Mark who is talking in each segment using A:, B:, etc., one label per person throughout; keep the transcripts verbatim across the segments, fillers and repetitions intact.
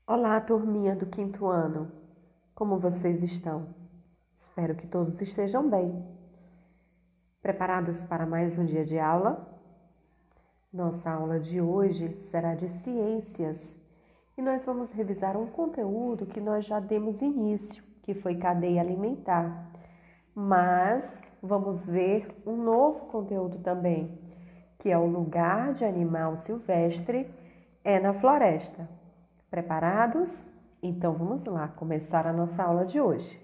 A: Olá, turminha do quinto ano. Como vocês estão? Espero que todos estejam bem. Preparados para mais um dia de aula? Nossa aula de hoje será de ciências e nós vamos revisar um conteúdo que nós já demos início, que foi cadeia alimentar. Mas vamos ver um novo conteúdo também, que é o lugar de animal silvestre é na floresta. Preparados? Então vamos lá começar a nossa aula de hoje.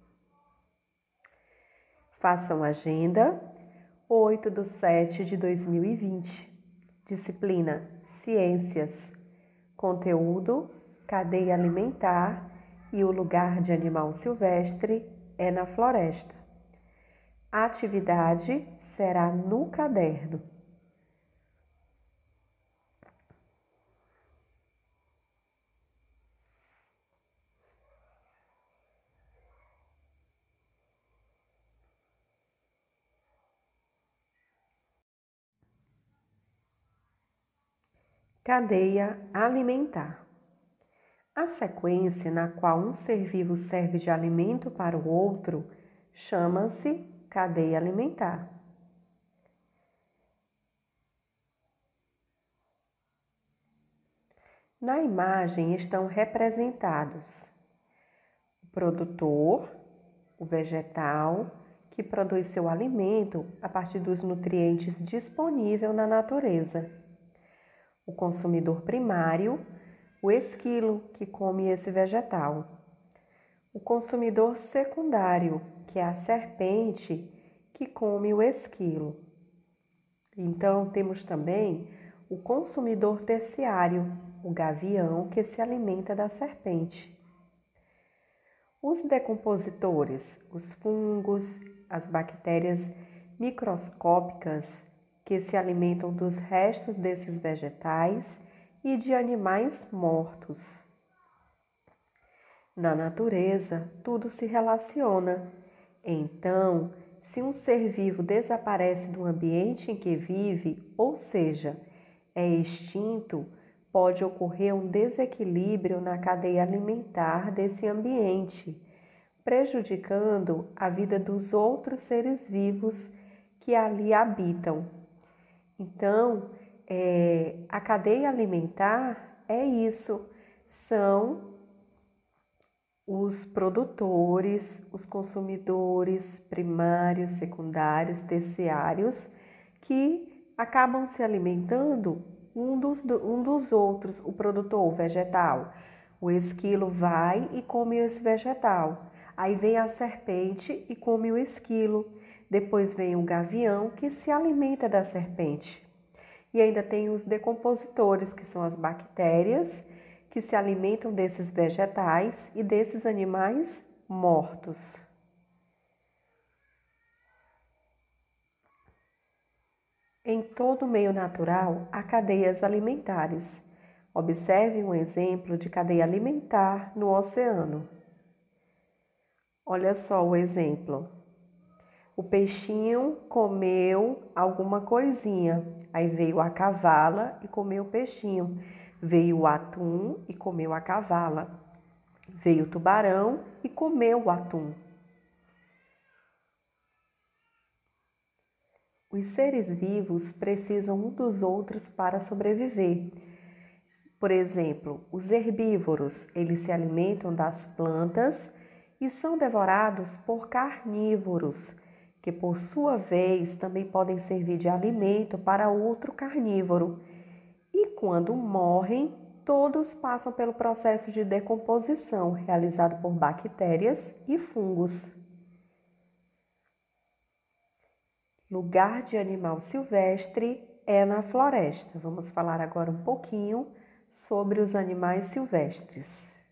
A: Façam agenda oito de setembro de dois mil e vinte. Disciplina Ciências. Conteúdo Cadeia alimentar e o lugar de animal silvestre é na floresta. A atividade será no caderno. Cadeia alimentar. A sequência na qual um ser vivo serve de alimento para o outro chama-se cadeia alimentar. Na imagem estão representados o produtor, o vegetal, que produz seu alimento a partir dos nutrientes disponíveis na natureza. O consumidor primário, o esquilo, que come esse vegetal. O consumidor secundário, que é a serpente, que come o esquilo. Então, temos também o consumidor terciário, o gavião, que se alimenta da serpente. Os decompositores, os fungos, as bactérias microscópicas, que se alimentam dos restos desses vegetais e de animais mortos. Na natureza, tudo se relaciona. Então, se um ser vivo desaparece do ambiente em que vive, ou seja, é extinto, pode ocorrer um desequilíbrio na cadeia alimentar desse ambiente, prejudicando a vida dos outros seres vivos que ali habitam. Então, é, a cadeia alimentar é isso, são os produtores, os consumidores primários, secundários, terciários, que acabam se alimentando um dos, um dos outros. O produtor, o vegetal, o esquilo vai e come esse vegetal. Aí vem a serpente e come o esquilo. Depois vem o gavião, que se alimenta da serpente. E ainda tem os decompositores, que são as bactérias, que se alimentam desses vegetais e desses animais mortos. Em todo o meio natural, há cadeias alimentares. Observe um exemplo de cadeia alimentar no oceano. Olha só o exemplo. O peixinho comeu alguma coisinha, aí veio a cavala e comeu o peixinho. Veio o atum e comeu a cavala. Veio o tubarão e comeu o atum. Os seres vivos precisam um dos outros para sobreviver. Por exemplo, os herbívoros, eles se alimentam das plantas e são devorados por carnívoros, que por sua vez também podem servir de alimento para outro carnívoro. E quando morrem, todos passam pelo processo de decomposição realizado por bactérias e fungos. Lugar de animal silvestre é na floresta. Vamos falar agora um pouquinho sobre os animais silvestres.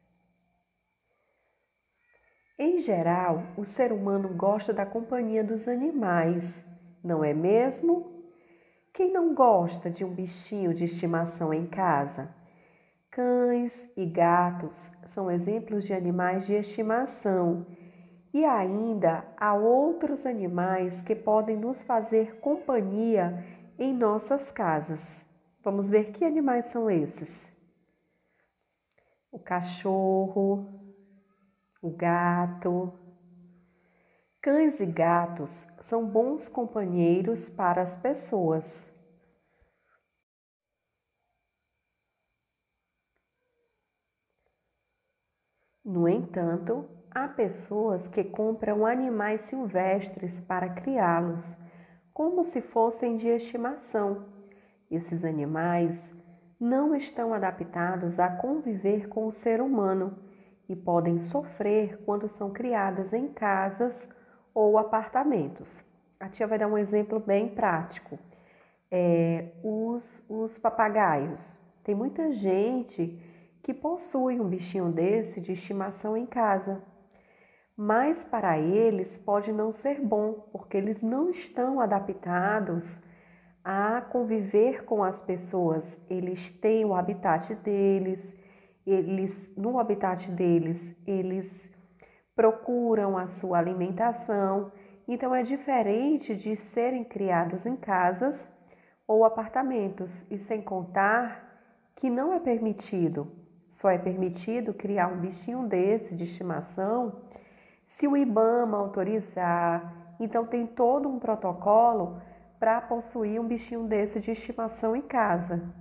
A: Em geral, o ser humano gosta da companhia dos animais, não é mesmo? Quem não gosta de um bichinho de estimação em casa? Cães e gatos são exemplos de animais de estimação. E ainda há outros animais que podem nos fazer companhia em nossas casas. Vamos ver que animais são esses. O cachorro, o gato. Cães e gatos são bons companheiros para as pessoas. No entanto, há pessoas que compram animais silvestres para criá-los, como se fossem de estimação. Esses animais não estão adaptados a conviver com o ser humano e podem sofrer quando são criadas em casas ou apartamentos. A tia vai dar um exemplo bem prático. É, os, os papagaios. Tem muita gente que possui um bichinho desse de estimação em casa, mas para eles pode não ser bom, porque eles não estão adaptados a conviver com as pessoas. Eles têm o habitat deles, eles no habitat deles, eles procuram a sua alimentação. Então é diferente de serem criados em casas ou apartamentos, e sem contar que não é permitido, só é permitido criar um bichinho desse de estimação se o IBAMA autorizar. Então tem todo um protocolo para possuir um bichinho desse de estimação em casa.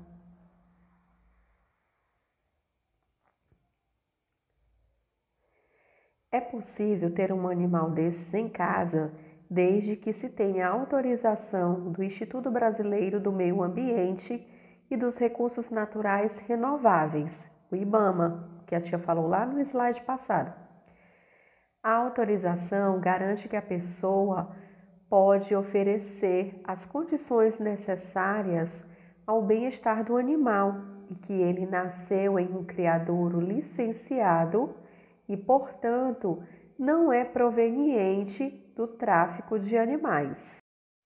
A: É possível ter um animal desses em casa desde que se tenha autorização do Instituto Brasileiro do Meio Ambiente e dos Recursos Naturais Renováveis, o IBAMA, que a tia falou lá no slide passado. A autorização garante que a pessoa pode oferecer as condições necessárias ao bem-estar do animal e que ele nasceu em um criadouro licenciado e, portanto, não é proveniente do tráfico de animais.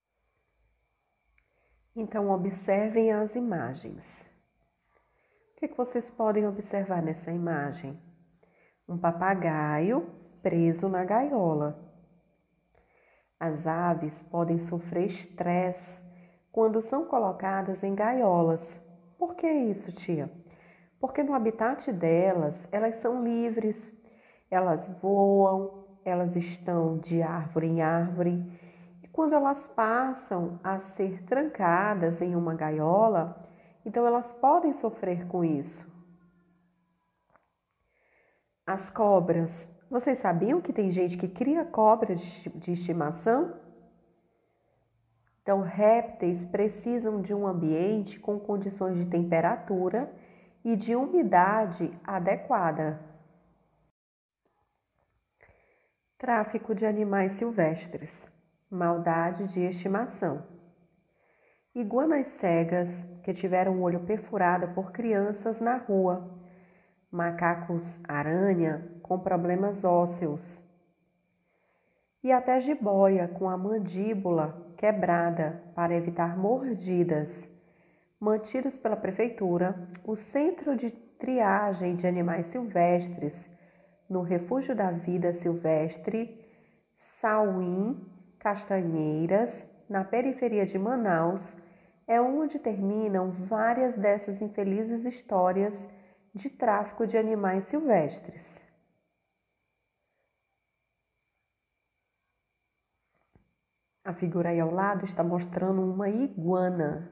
A: Então, observem as imagens. O que, que vocês podem observar nessa imagem? Um papagaio preso na gaiola. As aves podem sofrer estresse quando são colocadas em gaiolas. Por que isso, tia? Porque no habitat delas, elas são livres, elas voam, elas estão de árvore em árvore. E quando elas passam a ser trancadas em uma gaiola, então elas podem sofrer com isso. As cobras. Vocês sabiam que tem gente que cria cobras de estimação? Então, répteis precisam de um ambiente com condições de temperatura e de umidade adequada. Tráfico de animais silvestres. Maldade de estimação. Iguanas cegas que tiveram o olho perfurado por crianças na rua. Macacos-aranha com problemas ósseos. E até jiboia com a mandíbula quebrada para evitar mordidas. Mantidos pela prefeitura, o Centro de Triagem de Animais Silvestres no Refúgio da Vida Silvestre Sauim Castanheiras, na periferia de Manaus, é onde terminam várias dessas infelizes histórias de tráfico de animais silvestres. A figura aí ao lado está mostrando uma iguana.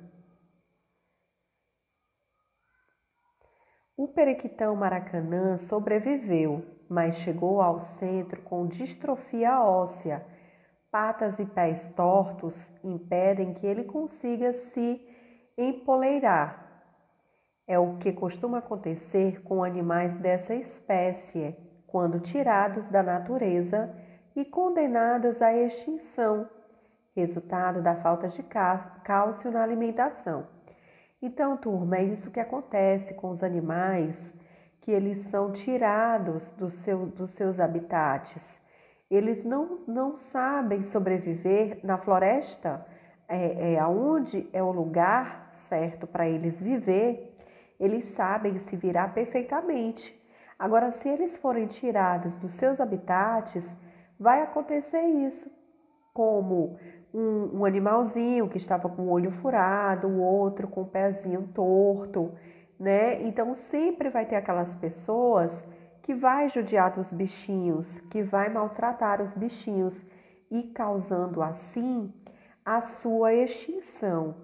A: O periquitão maracanã sobreviveu, mas chegou ao centro com distrofia óssea. Patas e pés tortos impedem que ele consiga se empoleirar. É o que costuma acontecer com animais dessa espécie, quando tirados da natureza e condenados à extinção, resultado da falta de cálcio na alimentação. Então, turma, é isso que acontece com os animais, que eles são tirados do seu, dos seus habitats. Eles não, não sabem sobreviver na floresta, é, é onde é o lugar certo para eles viver, eles sabem se virar perfeitamente. Agora, se eles forem tirados dos seus habitats, vai acontecer isso, como um, um animalzinho que estava com o olho furado, o outro com o pezinho torto, né? Então sempre vai ter aquelas pessoas que vai judiar dos bichinhos, que vai maltratar os bichinhos e causando assim a sua extinção.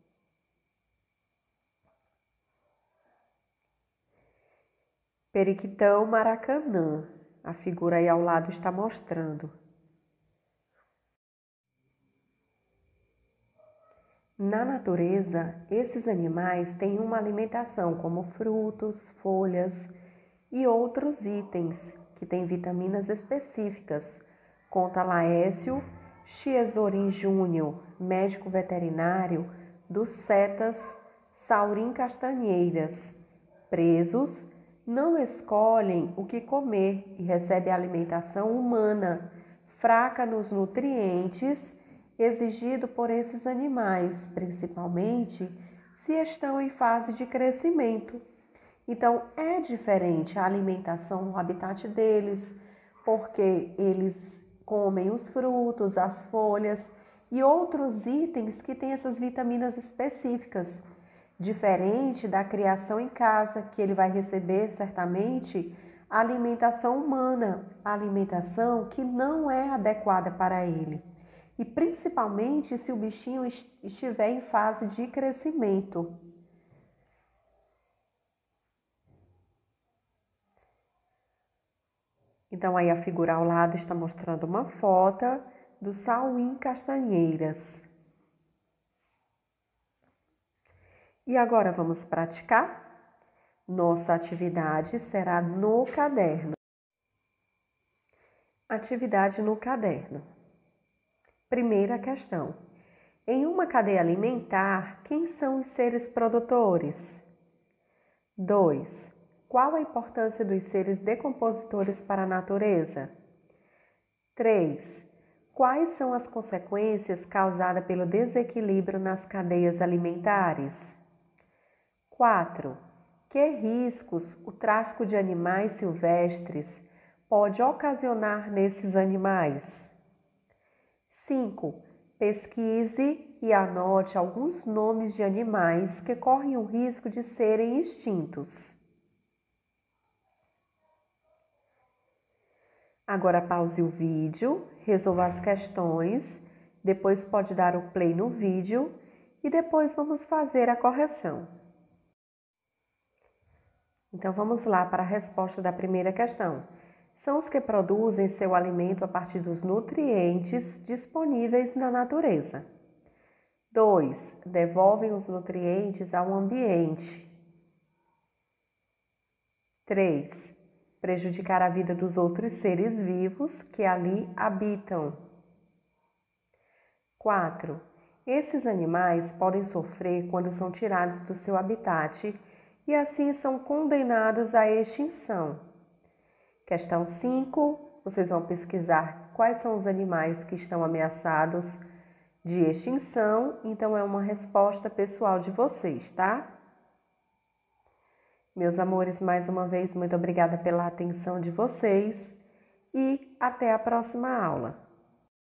A: Periquitão Maracanã, a figura aí ao lado está mostrando. Na natureza, esses animais têm uma alimentação como frutos, folhas e outros itens que têm vitaminas específicas, conta Laércio Chiesorin Júnior, médico veterinário dos Setas Saurim Castanheiras. Presos não escolhem o que comer e recebem a alimentação humana, fraca nos nutrientes exigido por esses animais, principalmente se estão em fase de crescimento. Então, é diferente a alimentação no habitat deles, porque eles comem os frutos, as folhas e outros itens que têm essas vitaminas específicas. Diferente da criação em casa, que ele vai receber certamente a alimentação humana, a alimentação que não é adequada para ele. E principalmente se o bichinho estiver em fase de crescimento. Então aí a figura ao lado está mostrando uma foto do saurim castanheiras. E agora vamos praticar? Nossa atividade será no caderno. Atividade no caderno. Primeira questão. Em uma cadeia alimentar, quem são os seres produtores? dois. Qual a importância dos seres decompositores para a natureza? três. Quais são as consequências causadas pelo desequilíbrio nas cadeias alimentares? quatro. Que riscos o tráfico de animais silvestres pode ocasionar nesses animais? cinco. Pesquise e anote alguns nomes de animais que correm o risco de serem extintos. Agora pause o vídeo, resolva as questões, depois pode dar o play no vídeo e depois vamos fazer a correção. Então vamos lá para a resposta da primeira questão. São os que produzem seu alimento a partir dos nutrientes disponíveis na natureza. dois. Devolvem os nutrientes ao ambiente. três. Prejudicar a vida dos outros seres vivos que ali habitam. quatro. Esses animais podem sofrer quando são tirados do seu habitat e assim são condenados à extinção. Questão cinco. Vocês vão pesquisar quais são os animais que estão ameaçados de extinção, então é uma resposta pessoal de vocês, tá? Meus amores, mais uma vez, muito obrigada pela atenção de vocês e até a próxima aula.